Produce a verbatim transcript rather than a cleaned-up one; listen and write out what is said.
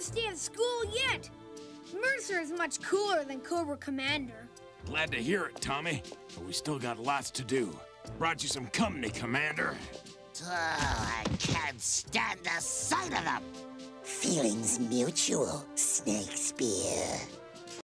best day of school yet. Mercer is much cooler than Cobra Commander. Glad to hear it, Tommy. But we still got lots to do. Brought you some company, Commander. Oh, I can't stand the sight of them. Feelings mutual, Snake Spear.